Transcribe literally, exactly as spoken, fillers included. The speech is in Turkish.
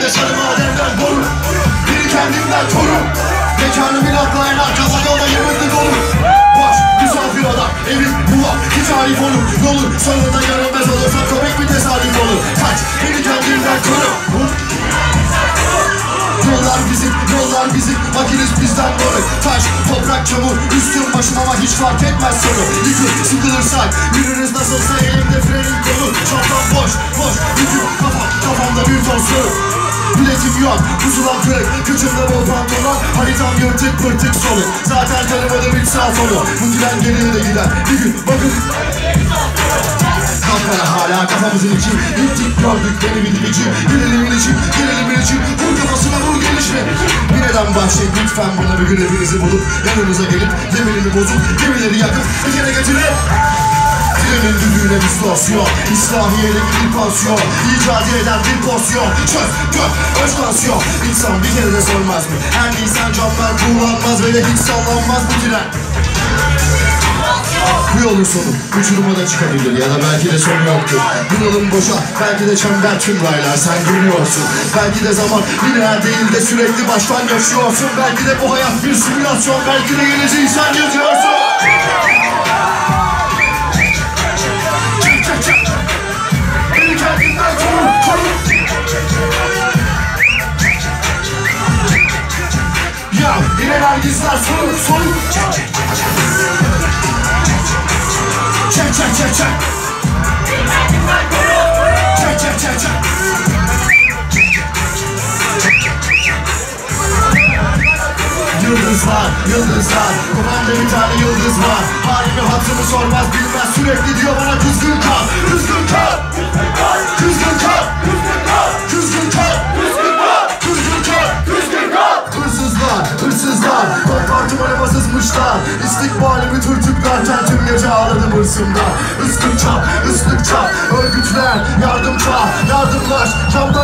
yaşarım Adem'den boru. Biri kendimden koru. Mekanı bir atlayan kafa yola yemekli dolu. Boş misafir adam evim bulan hiç arif olur. Yolun sonunda yarılmaz olursa komik bir tesadüf olur. Kaç beni kendimden koru. Yollar bizim, yollar bizim, makinist bizden doğru. Taş, toprak, çamur, üstüm başım ama hiç fark etmez sonu. Yıkıl, sıkılırsak, yürürüz nasılsa elimde frenin kolu. Çantam boş, boş, yüküm kafam, kafamda bir ton soru. Biletim yok, pusulam kırık, kıçımda bol pantolon. Haritam yırtık pırtık solu. Zaten tanımadım üç saat onu. Bu tren geriye de gider, bir gün bakın. Kalkana hala kafamızın içi. Gittik gördük beni bildiğici. Girelimin içi, girelimin içi. Vur kafasına vur gelişine. Bireden başlayın lütfen buna bir gün hepinizi bulup yanınıza gelip yeminimi bozup gemileri yakıp bir kere getirin. Trenin düdüğüne distorsiyon, İslahiye'de bir pansiyon, icat eden bir porsiyon. Çöz, gök, öz tansiyon. İnsan bir kere de sormaz mı? Her insan camlar kullanmaz ve de hiç sallanmaz bu tren. Bu yolun sonu uçuruma da çıkabilir ya da belki de sonu yoktur. Bunalım boşa, belki de çember tüm raylar sen görüyorsun. Belki de zaman lineer değil de sürekli baştan yaşıyorsun. Belki de bu hayat bir simülasyon, belki de geleceği sen yazıyorsun. Çek çek çek. Beni kendimden koru, koru. Ya yine vergisler soru, soru. Çek çek çek çek. Çek çek çek çek. Yıldızlar, yıldızlar. Kafamda bir tane yıldız var. Halimi hatırımı sormaz bilmez. Sürekli diyor bana kızgın kal. Kızgın kal. Kızgın kal. Kızgın kal. Kızgın kal. Kızgın kal. Hırsızlar, hırsızlar. Kompartımana basızmışlar. İstikbalimi tırtıklarken tüm gece ağladım hırsımda. Islık çal, ıslık çal. Örgütler, yardım çal, yardımlaş. Camda